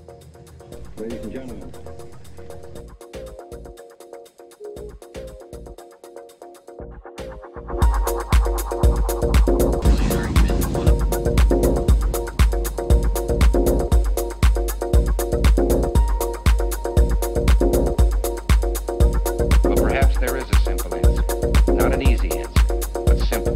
Ladies and gentlemen. But perhaps there is a simple answer. Not an easy answer, but simple.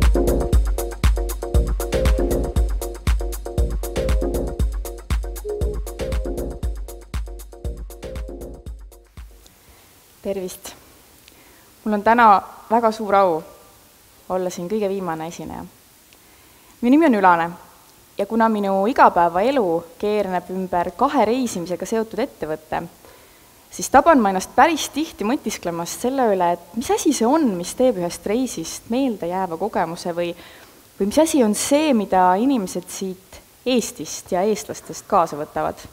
Tervist! Mul on täna väga suur au olla siin kõige viimane esineja. Minu nimi on Ülane ja kuna minu igapäevaelu keerneb ümber 2 reisimisega seotud ettevõtte, siis taban ma ennast päris tihti mõtisklemast selle üle, et mis asi see on, mis teeb ühest reisist meeldejääva kogemuse või mis asi on see, mida inimesed siit Eestist ja eestlastest kaasa võtavad.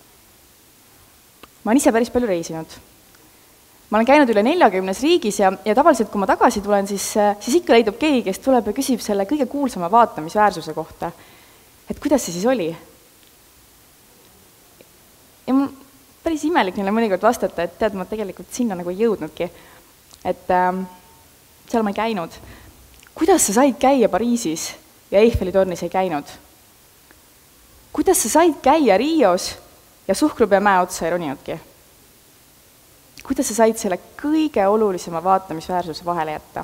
Ma olen ise päris palju reisinud. Ma olen käinud üle 40 riigis ja tavaliselt, kui ma tagasi tulen, siis ikka leidub keegi, kes tuleb ja küsib selle kõige kuulsama vaatamisväärsuse kohta. Et kuidas see siis oli? Ja mul päris imelik neile mõnikord vastata, et tead, ma tegelikult sinna nagu ei jõudnudki. Et seal ma ei käinud. Kuidas sa said käia Pariisis ja Eiffeli tornis ei käinud? Kuidas sa said käia Rios ja Suhkrupea mäe otsa ei roninudki? Kuidas sa said selle kõige olulisema vaatamisväärsuse vahele jätta?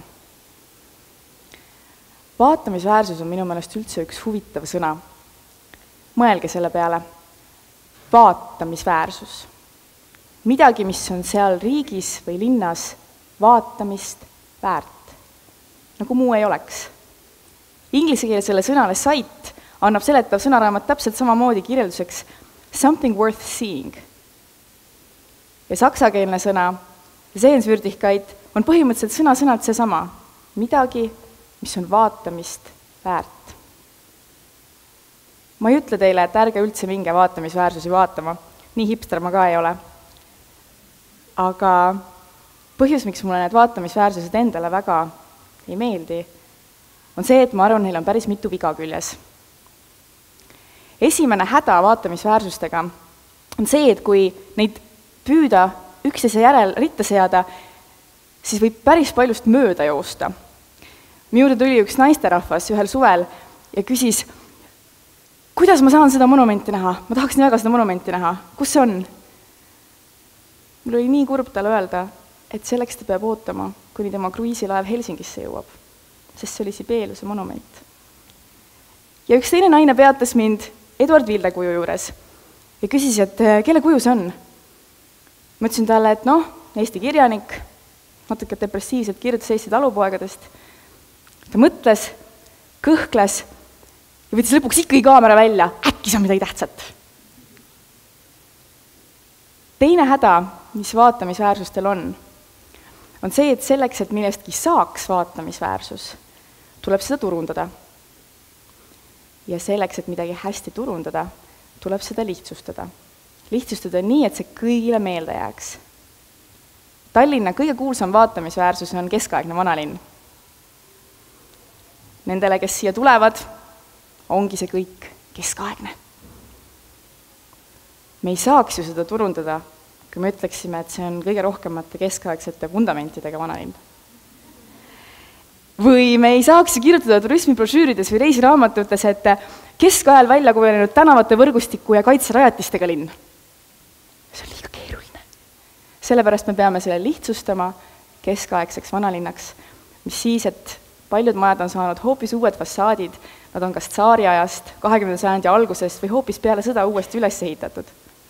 Vaatamisväärsus on minu meelest üldse üks huvitav sõna. Mõelge selle peale. Vaatamisväärsus. Midagi, mis on seal riigis või linnas vaatamist väärt. Nagu muu ei oleks. Inglise keeles selle sõnale sight annab seletav sõnaraamat täpselt samamoodi kirjelduseks something worth seeing. Ja saksakeelne sõna, sehensvürtihkaid, on põhimõtteliselt sõna-sõnalt seesama. Midagi, mis on vaatamist väärt. Ma ei ütle teile, et ärge üldse minge vaatamisväärsusi vaatama. Nii hipster ma ka ei ole. Aga põhjus, miks mulle need vaatamisväärsused endale väga ei meeldi, on see, et ma arvan, neil on päris mitu viga küljes. Esimene häda vaatamisväärsustega on see, et kui neid püüda üksteise järel ritta seada, siis võib päris paljust mööda joosta. Minu juurde tuli üks naisterahvas ühel suvel ja küsis, kuidas ma saan seda monumenti näha? Ma tahaks nii väga seda monumenti näha. Kus see on? Mul oli nii kurb talle öelda, et selleks ta peab ootama, kuni tema kruiisilaev Helsingisse jõuab, sest see oli Sibeliuse monument. Ja üks teine naine peatas mind Edward Vilde kuju juures ja küsis, et kelle kuju see on? Ma ütlesin talle, et Eesti kirjanik, natuke depressiivselt kirjutas Eesti talupoegadest. Ta mõtles, kõhkles ja võttis lõpuks ikkagi kaamera välja, äkki see on midagi tähtsat. Teine häda, mis vaatamisväärsustel on see, et selleks, et millestki saaks vaatamisväärsus, tuleb seda turundada. Ja selleks, et midagi hästi turundada, tuleb seda lihtsustada. Lihtsustada nii, et see kõigile meelde jääks. Tallinna kõige kuulsam vaatamisväärsus on keskaegne vanalinn. Nendele, kes siia tulevad, ongi see kõik keskaegne. Me ei saaks ju seda turundada, kui me ütleksime, et see on kõige rohkemate keskaegsete fundamentidega vanalinn. Või me ei saaks ju kirjutada turismibrošüürides või reisiraamatutes, et keskajal välja kujunenud tänavate võrgustiku ja kaitserajatistega linn. See on liiga keeruline. Sellepärast me peame selle lihtsustama keskaegseks vanalinnaks, mis siis, et paljud majad on saanud hoopis uued fassaadid, nad on kas tsaariajast, 20. sajandi algusest või hoopis peale sõda uuesti üles ehitatud.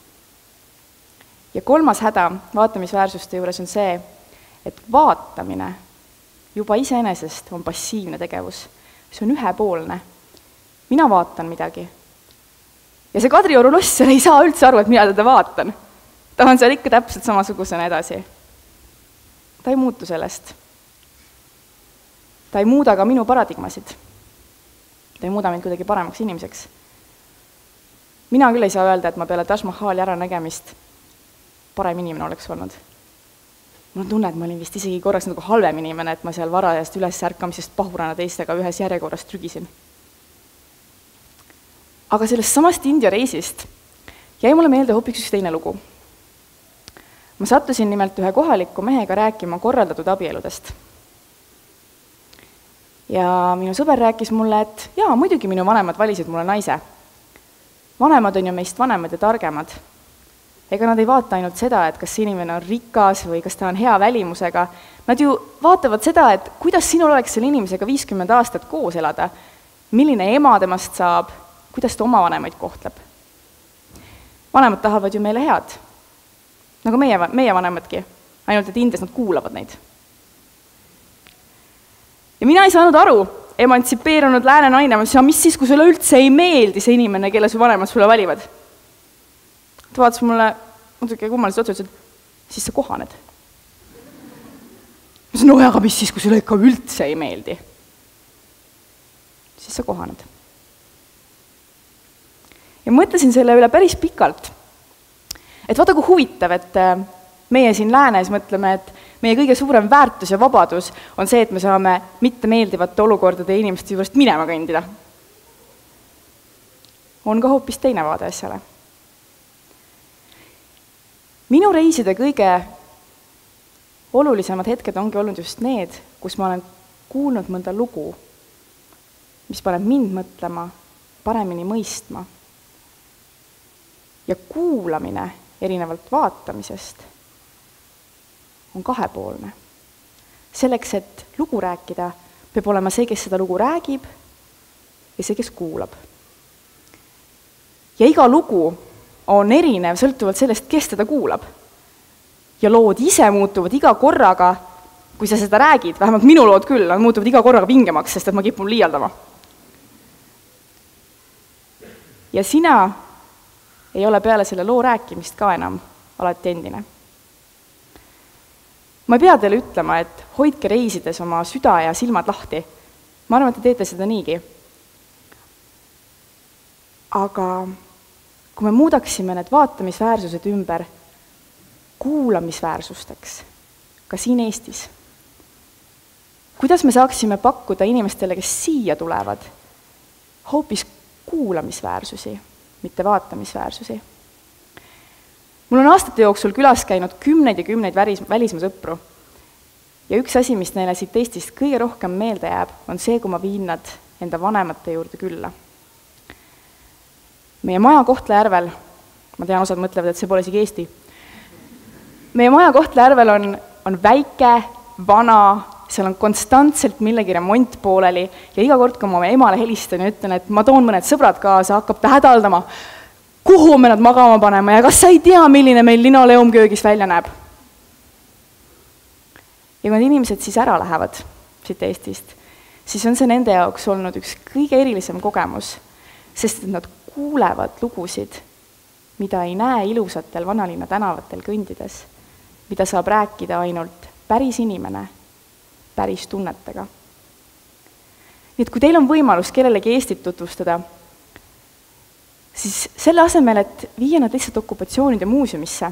Ja kolmas häda vaatamisväärsuste juures on see, et vaatamine juba iseenesest on passiivne tegevus. See on ühepoolne. Mina vaatan midagi. Ja see Kadrioru loss ei saa üldse aru, et mina teda vaatan. Ta on seal ikka täpselt samasugusena edasi. Ta ei muutu sellest. Ta ei muuda ka minu paradigmasid. Ta ei muuda mind kuidagi paremaks inimeseks. Mina küll ei saa öelda, et ma peale Taj Mahali äranägemist parem inimene oleks olnud. Mul on tunne, et ma olin vist isegi korraks nagu halvem inimene, et ma seal varajast üles ärkamisest pahurana teistega ühes järjekorras trügisin. Aga sellest samast India reisist jäi mulle meelde hoopis üks teine lugu. Ma sattusin nimelt ühe kohaliku mehega rääkima korraldatud abieludest. Ja minu sõber rääkis mulle, et jaa, muidugi minu vanemad valisid mulle naise. Vanemad on ju meist vanemad ja targemad. Ega nad ei vaata ainult seda, et kas inimene on rikas või kas ta on hea välimusega. Nad ju vaatavad seda, et kuidas sinul oleks selle inimesega 50 aastat koos elada, milline ema temast saab, kuidas ta oma vanemaid kohtleb. Vanemad tahavad ju meile head, nagu meie vanemadki, ainult et Indias nad kuulavad neid. Ja mina ei saanud aru, emantsipeerunud lääne naine, ma ütlesin, mis siis, kui sulle üldse ei meeldi see inimene, kelle su vanemad sulle valivad? Ta vaatas mulle natuke kummaliselt otsa, et siis sa kohaned. Ma ütlesin, no aga mis siis, kui sulle ikka üldse ei meeldi? Siis sa kohaned. Ja mõtlesin selle üle päris pikalt. Et vaata, kui huvitav, et meie siin läänes mõtleme, et meie kõige suurem väärtus ja vabadus on see, et me saame mitte meeldivate olukordade ja inimeste juurest minema kõndida. On ka hoopis teine vaade asjale. Minu reiside kõige olulisemad hetked ongi olnud just need, kus ma olen kuulnud mõnda lugu, mis paneb mind mõtlema, paremini mõistma. Ja kuulamine erinevalt vaatamisest on kahepoolne. Selleks, et lugu rääkida, peab olema see, kes seda lugu räägib ja see, kes kuulab. Ja iga lugu on erinev sõltuvalt sellest, kes teda kuulab. Ja lood ise muutuvad iga korraga, kui sa seda räägid, vähemalt minu lood küll, nad muutuvad iga korraga vingemaks, sest et ma kipun liialdama. Ja sina ei ole peale selle loo rääkimist ka enam alati endine. Ma ei pea teile ütlema, et hoidke reisides oma süda ja silmad lahti. Ma arvan, et te teete seda niigi. Aga kui me muudaksime need vaatamisväärsused ümber kuulamisväärsusteks, ka siin Eestis, kuidas me saaksime pakkuda inimestele, kes siia tulevad, hoopis kuulamisväärsusi, mitte vaatamisväärsusi. Mul on aastate jooksul külas käinud kümneid ja kümneid välismaa sõpru. Ja üks asi, mis neile siit Eestist kõige rohkem meelde jääb, on see, kui ma viin nad enda vanemate juurde külla. Meie maja Kohtla-Järvel, ma tean, osad mõtlevad, et see pole isegi Eesti. Meie maja Kohtla-Järvel on väike, vana, seal on konstantselt millegi remont pooleli ja iga kord, kui ma oma emale helistan ja ütlen, et ma toon mõned sõbrad kaasa, hakkab ta hädaldama, kuhu me nad magama panema ja kas sa ei tea, milline meil linoleumköögis välja näeb. Ja kui need inimesed siis ära lähevad siit Eestist, siis on see nende jaoks olnud üks kõige erilisem kogemus, sest nad kuulevad lugusid, mida ei näe ilusatel vanalinna tänavatel kõndides, mida saab rääkida ainult päris inimene, päris tunnetega. Nii et kui teil on võimalus kellelegi Eestit tutvustada, siis selle asemel, et viia nad lihtsalt okupatsioonide muuseumisse,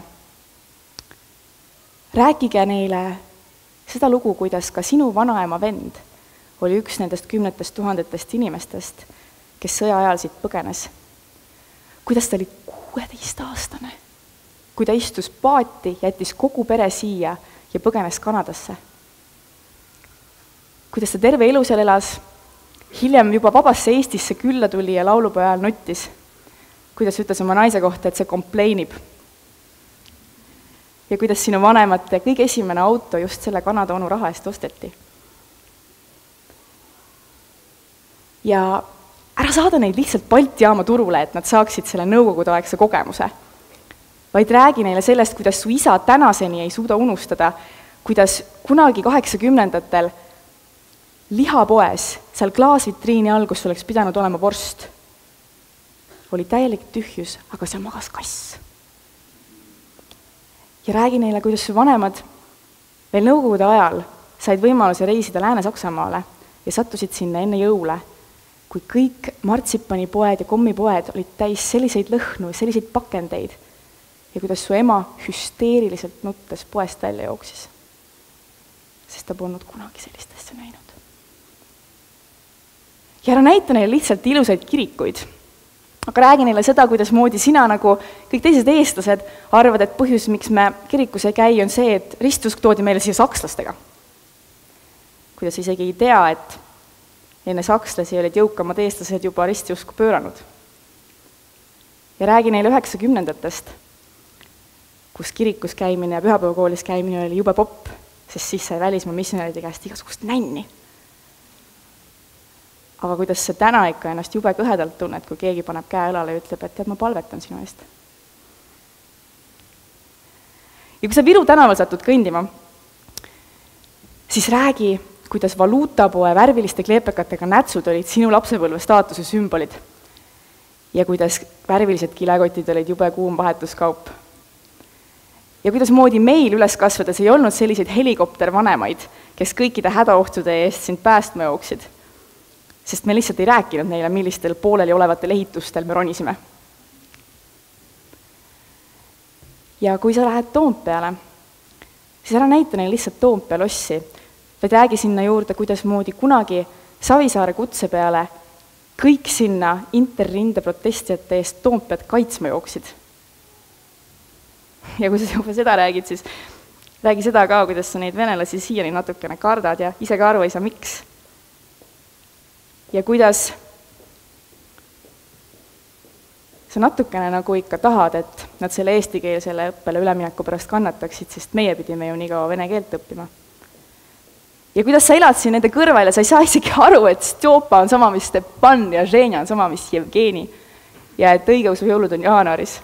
rääkige neile seda lugu, kuidas ka sinu vanaema vend oli üks nendest 10 000 inimestest, kes sõja ajal siit põgenes. Kuidas ta oli 16-aastane, kui ta istus paati, jättis kogu pere siia ja põgenes Kanadasse. Kuidas ta terve elu seal elas, hiljem juba vabasse Eestisse külla tuli ja laulupeo ajal nuttis. Kuidas ütles oma naise kohta, et see kompleinib. Ja kuidas sinu vanemate kõige esimene auto just selle Kanada onu raha eest osteti. Ja ära saada neid lihtsalt Balti jaama turule, et nad saaksid selle nõukogudeaegse kogemuse. Vaid räägi neile sellest, kuidas su isa tänaseni ei suuda unustada, kuidas kunagi 80-ndatel lihapoes, seal klaasvitriini all, kus oleks pidanud olema vorst, oli täielik tühjus, aga seal magas kass. Ja räägi neile, kuidas su vanemad veel nõukogude ajal said võimaluse reisida Lääne-Saksamaale ja sattusid sinna enne jõule, kui kõik martsipanipoed ja kommipoed olid täis selliseid lõhnu ja selliseid pakendeid ja kuidas su ema hüsteeriliselt nuttes poest välja jooksis, sest ta polnud kunagi sellist asja näinud. Ja ära näita neile lihtsalt ilusaid kirikuid, Aga räägi neile seda, kuidas moodi sina nagu kõik teised eestlased arvad, et põhjus, miks me kirikus ei käi, on see, et ristusk toodi meile siia sakslastega. Kuidas isegi ei tea, et enne sakslasi olid jõukamad eestlased juba ristiusku pööranud. Ja räägi neile 90-ndatest, kus kirikus käimine ja pühapäevakoolis käimine oli jube popp, sest siis sai välismaa missionäride käest igasugust nänni. Aga kuidas sa täna ikka ennast jube kõhedalt tunned, kui keegi paneb käe õlale ja ütleb, et tead, ma palvetan sinu eest. Ja kui sa Viru tänaval satud kõndima, siis räägi, kuidas valuutapoe värviliste kleepekatega nätsud olid sinu lapsepõlve staatuse sümbolid ja kuidas värvilised kilekotid olid jube kuum vahetuskaup. Ja kuidas moodi meil üles kasvades ei olnud selliseid helikoptervanemaid, kes kõikide hädaohtude eest sind päästma jooksid, sest me lihtsalt ei rääkinud neile, millistel pooleli olevatel ehitustel me ronisime. Ja kui sa lähed Toompeale, siis ära näita neile lihtsalt Toompea lossi, vaid räägi sinna juurde, kuidas moodi kunagi Savisaare kutse peale kõik sinna interrinde protestijate eest Toompead kaitsma jooksid. Ja kui sa juba seda räägid, siis räägi seda ka, kuidas sa neid venelasi siiani natukene kardad ja ise ka aru ei saa, miks. Ja kuidas sa natukene nagu ikka tahad, et nad selle eestikeelsele õppele ülemineku pärast kannataksid, sest meie pidime ju nii kaua vene keelt õppima. Ja kuidas sa elad siin nende kõrval ja sa ei saa isegi aru, et Stjopa on sama, mis Stepan ja Ženja on sama, mis Jevgeni ja et õigeusu jõulud on jaanuaris.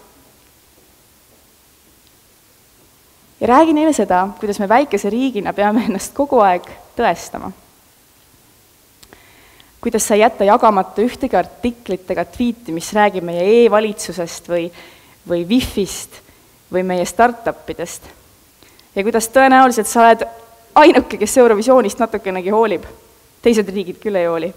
Ja räägi neile seda, kuidas me väikese riigina peame ennast kogu aeg tõestama. Kuidas sa ei jätta jagamata ühtegi artiklit ega tweeti, mis räägib meie e-valitsusest või Wi-Fist või meie startupidest. Ja kuidas tõenäoliselt sa oled ainuke, kes Eurovisioonist natukenegi hoolib. Teised riigid küll ei hooli.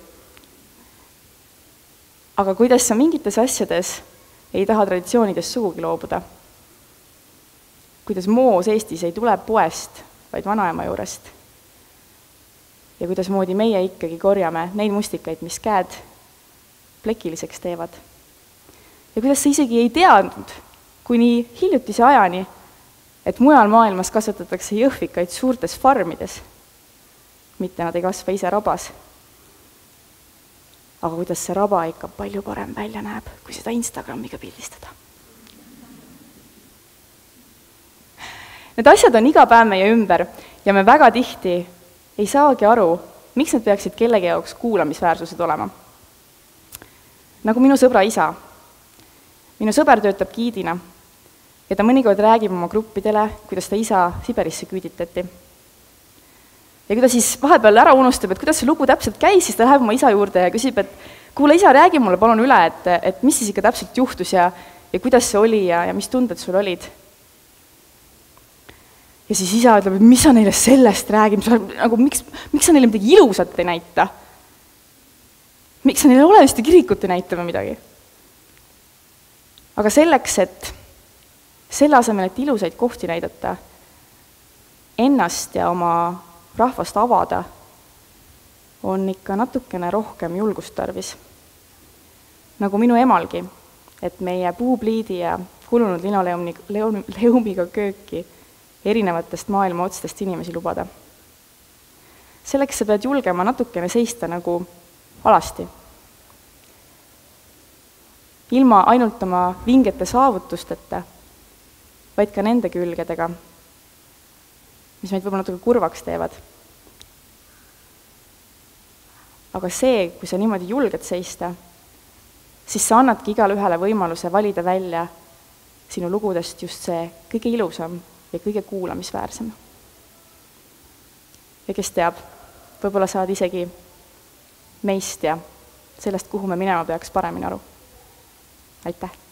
Aga kuidas sa mingites asjades ei taha traditsioonidest sugugi loobuda? Kuidas moos Eestis ei tule poest, vaid vanaema juurest. Ja kuidas moodi meie ikkagi korjame neid mustikaid, mis käed plekiliseks teevad. Ja kuidas sa isegi ei teadnud, kuni hiljutise ajani, et mujal maailmas kasvatatakse jõhvikaid suurtes farmides. Mitte nad ei kasva ise rabas. Aga kuidas see raba ikka palju parem välja näeb, kui seda Instagramiga pildistada. Need asjad on iga päev meie ümber ja me väga tihti ei saagi aru, miks need peaksid kellegi jaoks kuulamisväärsused olema. Nagu minu sõbra isa. Minu sõber töötab giidina ja ta mõnikord räägib oma gruppidele, kuidas ta isa Siberisse küüditati. Ja kui ta siis vahepeal ära unustab, et kuidas see lugu täpselt käis, siis ta läheb oma isa juurde ja küsib, et kuule isa, räägi mulle palun üle, et mis siis ikka täpselt juhtus ja kuidas see oli ja mis tunded sul olid. Ja siis isa ütleb, et mis sa neile sellest räägib, nagu, miks sa neile midagi ilusat ei näita? Miks sa neile olevist ja kirikut ei näita või midagi? Aga selleks, et selle asemel, et ilusaid kohti näidata, ennast ja oma rahvast avada, on ikka natukene rohkem julgust tarvis. Nagu minu emalgi, et meie puupliidi ja kulunud linoleumiga kööki erinevatest maailma otstest inimesi lubada. Selleks sa pead julgema natukene seista nagu alasti. Ilma ainult oma vingete saavutusteta, vaid ka nende külgedega, mis meid võib-olla natuke kurvaks teevad. Aga see, kui sa niimoodi julged seista, siis sa annadki igale ühele võimaluse valida välja sinu lugudest just see kõige ilusam ja kõige kuulamisväärsem. Ja kes teab, võib-olla saad isegi meist ja sellest, kuhu me minema peaks paremini aru. Aitäh!